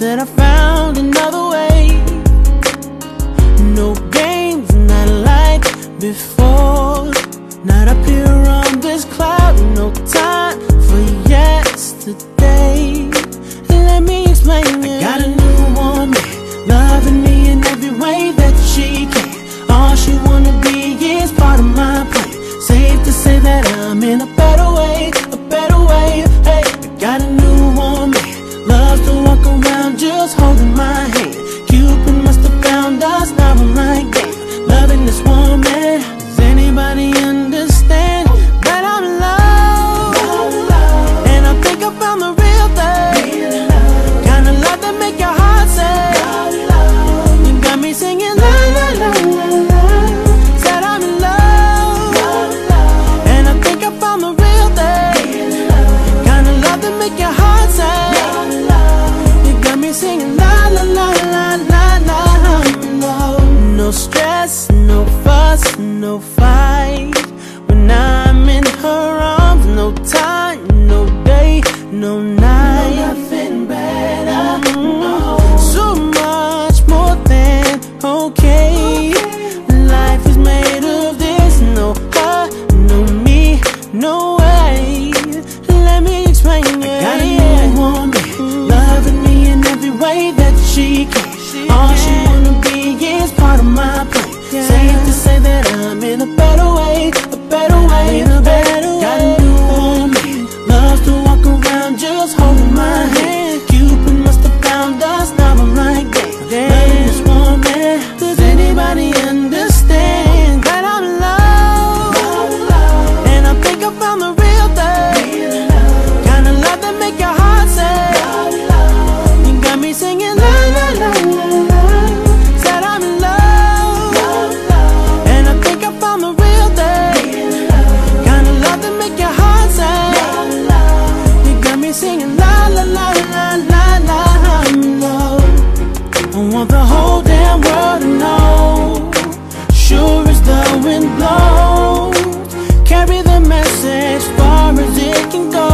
said I found another way. No games, not like before. Not up here on this cloud, no time for yesterday. Let me explain it. I got a new woman, loving me in every way that she can. All she wanna be is part of my plan. Safe to say that I'm in a better way, a better way. Hey, I got a new woman, loves to walk around just holding my hand. Cupid must have found us, now I'm like, damn, loving this woman. Does anybody understand that I'm in love? And I think I found the real thing, kind of love that make your heart say, you got me singing la la la la la. Said I'm in love, and I think I found the real thing, kind of love that make your heart say, you got me singing la la la la la la. No stress, no fuss, no fight. When I'm in her arms, no time, no day, no night. No, nothing better, no. So much more than okay. Life is made of this. No her, no me, no way. Let me explain it. I got a new woman, loving me in every way that she can. All she wanna be is part of my plan. Safe to say that I'm in a better way, a better way, a better way. Got a new woman, loves to walk around just holding my hand. Cupid must have found us, now I'm like, damn, loving this woman. Does anybody understand that I'm in love? And I think I found the real thing, kind of love that make your heart say, you got me singing la la la la la. Said I'm in love, and I think I found the real thing, kind of love that make your heart say, you got me singing la la la la la la. I'm in love. I want the whole damn world to know, sure as the wind blows, carry the message far as it can go.